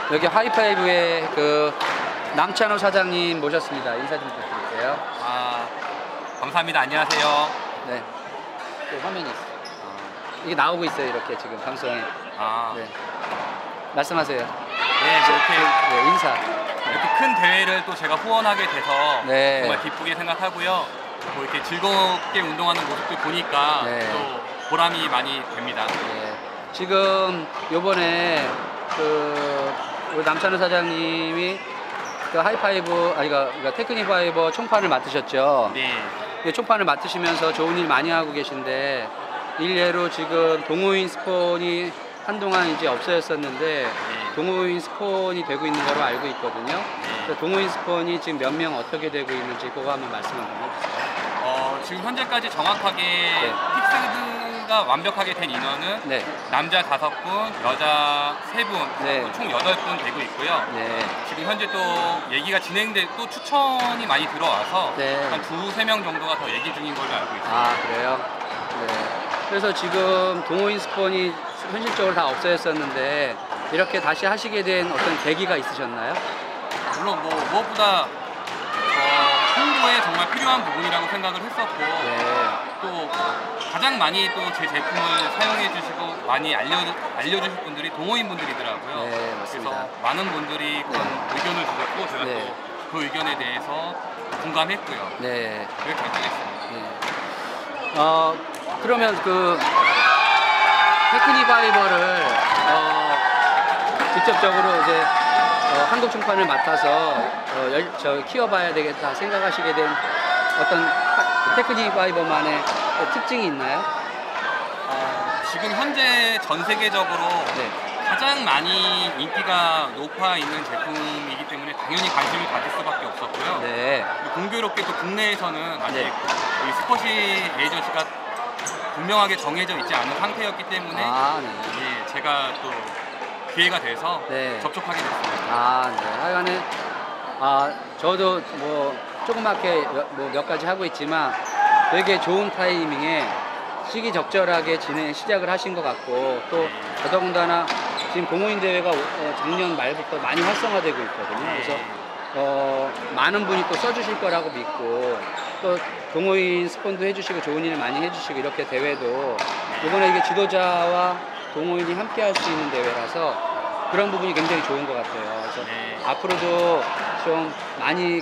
여기 하이파이브의 그 남찬호 사장님 모셨습니다. 인사 좀 부탁드릴게요. 감사합니다. 안녕하세요. 네. 또 화면이 있어요. 이게 나오고 있어요. 이렇게 지금 방송에. 네. 말씀하세요. 네, 이렇게 네, 인사. 이렇게 큰 대회를 또 제가 후원하게 돼서 네. 정말 기쁘게 생각하고요. 뭐 이렇게 즐겁게 운동하는 모습들 보니까 네. 또 보람이 많이 됩니다. 네. 지금 요번에 우리 남찬호 사장님이 그 하이파이브 그러니까 테크닉 파이버 총판을 맡으셨죠. 네. 총판을 맡으시면서 좋은 일 많이 하고 계신데 일례로 지금 동호인 스폰이 한동안 이제 없어졌었는데 동호인 스폰이 되고 있는 거로 알고 있거든요. 그래서 동호인 스폰이 지금 몇 명 어떻게 되고 있는지 그거 한번 말씀 한번 해주세요. 지금 현재까지 정확하게 픽스가 완벽하게 된 인원은 네. 남자 5분, 여자 3분, 네. 총 8분 되고 있고요. 네. 지금 현재 또 얘기가 또 추천이 많이 들어와서 네. 한 2~3명 정도가 더 얘기 중인 걸로 알고 있습니다. 그래요? 네. 그래서 지금 동호인 스폰이 현실적으로 다 없어졌었는데 이렇게 다시 하시게 된 어떤 계기가 있으셨나요? 물론 뭐 무엇보다 홍보에 정말 필요한 부분이라고 생각을 했었고 또 가장 많이 또 제 제품을 사용해 주시고 많이 알려주실 분들이 동호인 분들이더라고요. 네, 맞습니다. 그래서 많은 분들이 그런 의견을 주셨고 제가 또 그 의견에 대해서 공감했고요. 네. 그렇게 결정했습니다. 네. 그러면 그 테크닉 파이버를 직접적으로 이제 한국 총판을 맡아서 키워봐야 되겠다 생각하시게 된 어떤 테크닉 파이버만의 특징이 있나요? 지금 현재 전 세계적으로 가장 많이 인기가 높아 있는 제품이기 때문에 당연히 관심을 가질 수밖에 없었고요. 네. 공교롭게 또 국내에서는 아직 이 스쿼시 에이전시가 분명하게 정해져 있지 않은 상태였기 때문에 제가 또 기회가 돼서 접촉하게 됐습니다. 네. 하여간에 저도 뭐 조그맣게 몇 가지 하고 있지만 되게 좋은 타이밍에 시기적절하게 시작을 하신 것 같고 또 더더군다나 지금 동호인 대회가 작년 말부터 많이 활성화되고 있거든요. 그래서 많은 분이 또 써주실 거라고 믿고 또 동호인 스폰도 해주시고 좋은 일을 많이 해주시고 이렇게 대회도 이번에 이게 지도자와 동호인이 함께 할 수 있는 대회라서 그런 부분이 굉장히 좋은 것 같아요. 그래서 앞으로도 좀 많이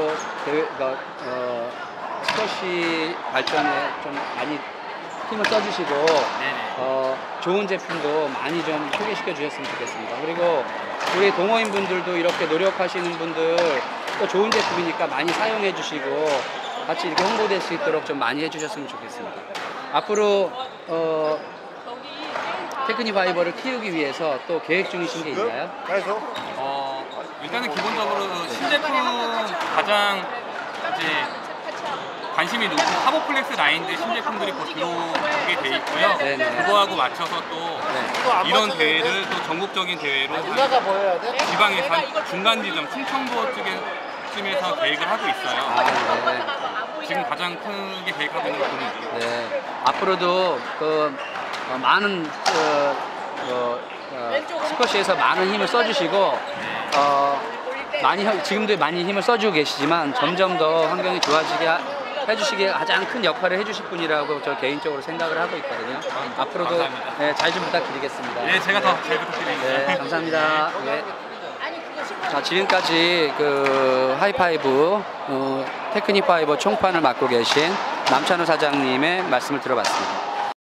스쿼시 발전에 좀 많이 힘을 써주시고 좋은 제품도 많이 좀 소개시켜 주셨으면 좋겠습니다. 그리고 우리 동호인 분들도 이렇게 노력하시는 분들 또 좋은 제품이니까 많이 사용해 주시고 같이 이렇게 홍보될 수 있도록 좀 많이 해주셨으면 좋겠습니다. 앞으로 테크닉 파이버를 키우기 위해서 또 계획 중이신 게 있나요? 일단은 기본적으로 신제품 가장 이제 관심이 높은 카보플렉스 라인들 신제품들이 곧 들어오게 돼 있고요. 그거하고 맞춰서 또 이런 대회를 또 전국적인 대회로 지방에서 중간 지점 충청도 쪽에서 계획을 하고 있어요. 지금 가장 크게 계획하고 있는 부분이죠. 앞으로도 많은 스쿼시에서 많은 힘을 써주시고 지금도 많이 힘을 써주고 계시지만 점점 더 환경이 좋아지게 해주시기에 가장 큰 역할을 해주실 분이라고 저 개인적으로 생각을 하고 있거든요. 앞으로도 잘 좀 부탁드리겠습니다. 네, 제가 더 잘 부탁드립니다. 네, 감사합니다. 자, 지금까지 그 하이파이브 테크닉 파이버 총판을 맡고 계신 남찬호 사장님의 말씀을 들어봤습니다.